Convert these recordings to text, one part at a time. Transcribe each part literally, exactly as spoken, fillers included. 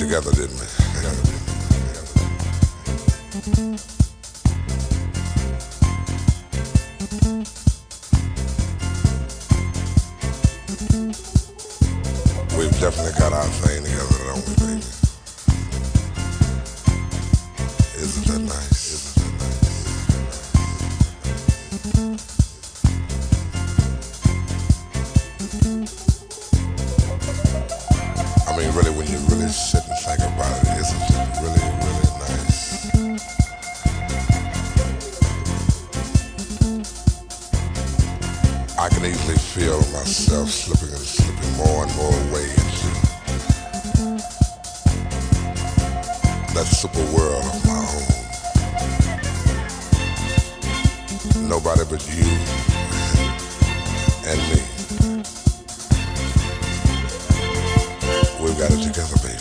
together, didn't we? We've definitely got our thing together, don't we, baby? Isn't that nice? Isn't that nice? I mean, really, when you really sit and think about it, isn't it really, really nice? I can easily feel myself slipping and slipping more and more away into that super world of my own. Nobody but you and me. We've got it together, baby.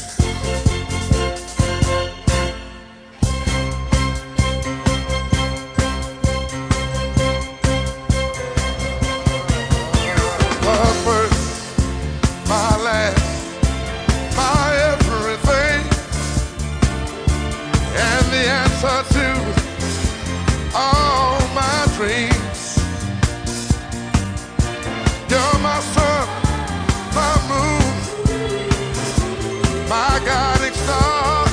To all my dreams, you're my sun, my moon, my guiding star,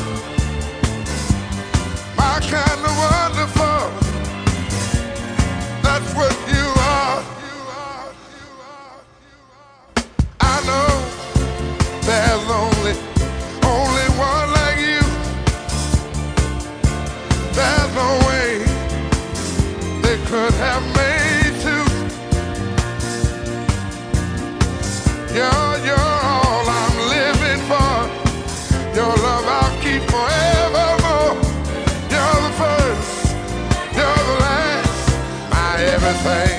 my kind of wonderful. That's what you are. I know there's only, only one like you. There's no way they could have made two. You're, you're all I'm living for. Your love I'll keep forevermore. You're the first, you're the last, my everything.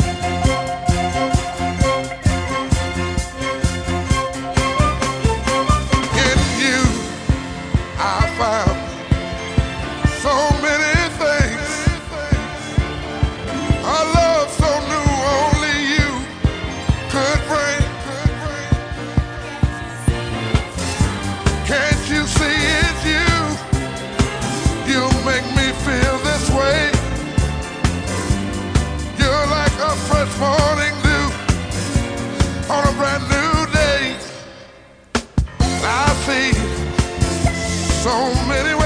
In you I found so many things, a love so new only you could bring. Can't you see it's you? You make me feel this way. You're like a fresh morning dew on a brand new day. I see so many ways